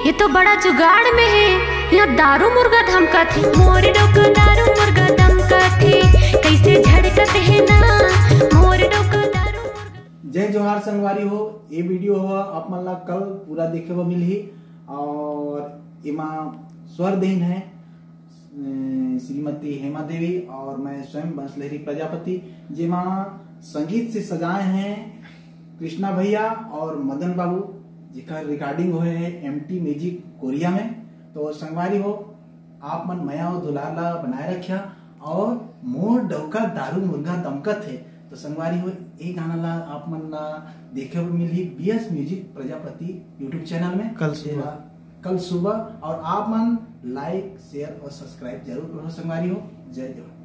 ये तो बड़ा जुगाड़ में है। यहाँ दारू मुर्गा धमका थे, मोर डोका दारू मुर्गा धमका थे, कैसे झड़कत है ना मोर डोका दारू मुर्गा। जय जोहार संगवारी हो। ये वीडियो हो आप मन ला कल पूरा देखे ब मिलही और इमा स्वर देन है श्रीमती हेमा देवी और मैं स्वयं बंसलहरी प्रजापति, जेमा संगीत से सजाए हैं कृष्णा भैया और मदन बाबू, जिसका रिकॉर्डिंग हुए है MT म्यूजिक कोरिया में। तो संगवारी हो आप मन मया और दुलाला बनाए रखिया और मोर डौका दारू मुर्गा दमकत है। तो संगवारी हो एक गाना ला आप मन ला देखे हुए मिली BS music Prajapati YouTube channel में कल सुबह और आप मन लाइक शेयर और सब्सक्राइब जरूर करो संगवारी हो। जय जवाहर।